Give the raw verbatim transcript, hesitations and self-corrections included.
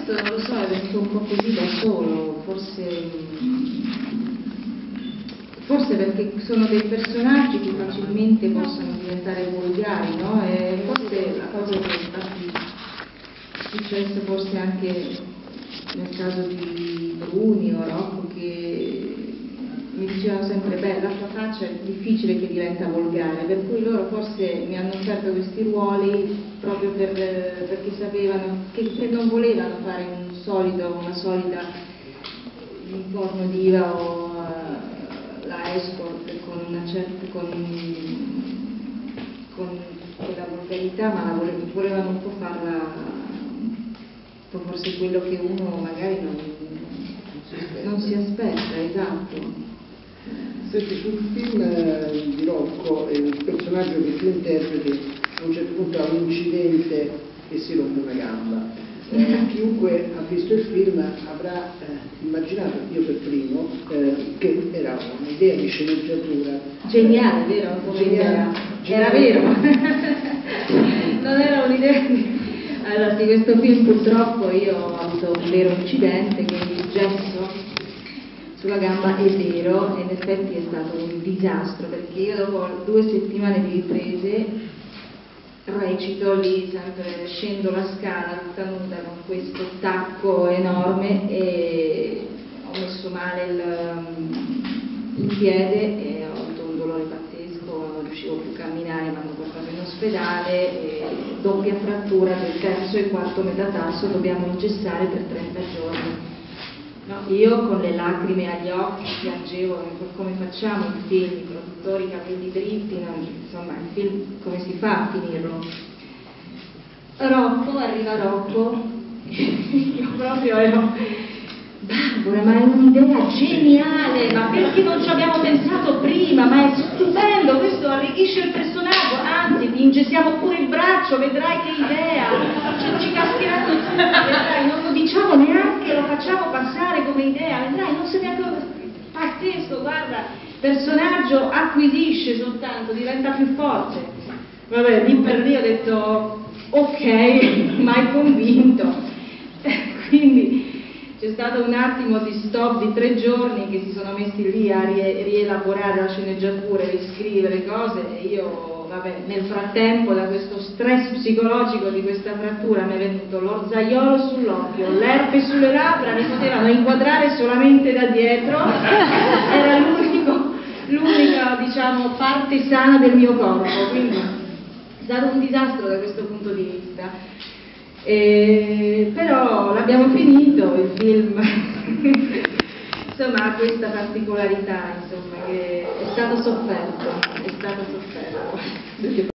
questo non lo so, è venuto un po' così da solo, forse, forse perché sono dei personaggi che facilmente possono diventare volgari, no? E forse la cosa che è successo forse anche nel caso di Bruni o Rocco, che mi dicevano sempre, beh, la tua faccia è difficile che diventa volgare, per cui loro forse mi hanno offerto questi ruoli proprio per, perché sapevano che, che non volevano fare un solido, una solida porno diva o uh, la escort con una certa con, con quella volgarità, ma la volevano, volevano un po' farla, un po' forse quello che uno magari non, non si aspetta, esatto. Senti, sul film eh, di Rocco, eh, il personaggio che tu interpreti a un certo punto ha un incidente e si rompe una gamba. Eh, chiunque ha visto il film avrà eh, immaginato, io per primo, eh, che era un'idea di sceneggiatura. Geniale, vero? Come idea. Era vero. Non era un'idea di... Allora, di questo film purtroppo io ho avuto un vero incidente, quindi il gesso sulla gamba è vero, e in effetti è stato un disastro, perché io dopo due settimane di riprese recito lì, sempre scendo la scala tutta nuda con questo tacco enorme e ho messo male il, il piede e ho avuto un dolore pazzesco, non riuscivo più a camminare, mi hanno portato in ospedale, e doppia frattura del terzo e quarto metatarsio, dobbiamo ingessare per trenta giorni. No, io con le lacrime agli occhi piangevo, come facciamo il film, i produttori, i capelli dritti, no? Insomma il film come si fa a finirlo? Rocco, arriva Rocco, io proprio ero, Barbara, ma è un'idea geniale, ma perché non ci abbiamo pensato prima? Ma è stupendo, questo arricchisce il personaggio, anzi ti ingessiamo pure il braccio, vedrai che idea, cioè, ci cascheranno tutti, vedrai, non lo diciamo neanche, lo facciamo passare come idea, vedrai, non se ne accorge, pazzesco, guarda, il personaggio acquisisce soltanto, diventa più forte. Vabbè, lì per lì ho detto, ok, mai convinto, quindi c'è stato un attimo di stop di tre giorni che si sono messi lì a rie rielaborare la sceneggiatura, riscrivere cose, e io, vabbè, nel frattempo da questo stress psicologico di questa frattura mi è venuto l'orzaiolo sull'occhio, l'herpe sulle labbra, mi potevano inquadrare solamente da dietro, era l'unica, diciamo, parte sana del mio corpo, quindi è stato un disastro da questo punto di vista. E, però l'abbiamo finito, il film insomma ha questa particolarità, insomma, che è stato sofferto, è stato sofferto.